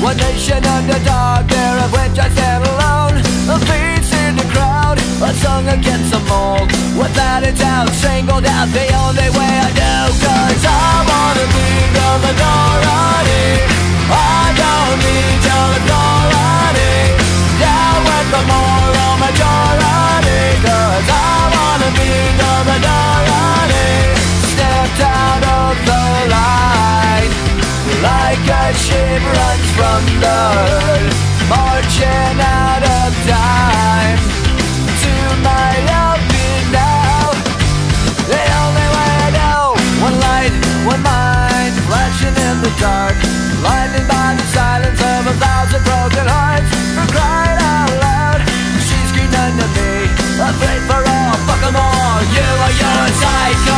One nation underdog, there of which I stand alone. Feet in the crowd, a song against the mold. Without a doubt, strangled out the only way I do. Cause I wanna be the minority. I don't need your authority. Down with the moral majority. Cause I wanna be the minority. Stepped out of the line, like a ship runs from the herd, marching out of time to my love now. The only way I know, one light, one mind, flashing in the dark, blinded by the silence of 1,000 broken hearts. Who cried out loud, she screamed under me, afraid for all, fuck 'em all. You are your psycho.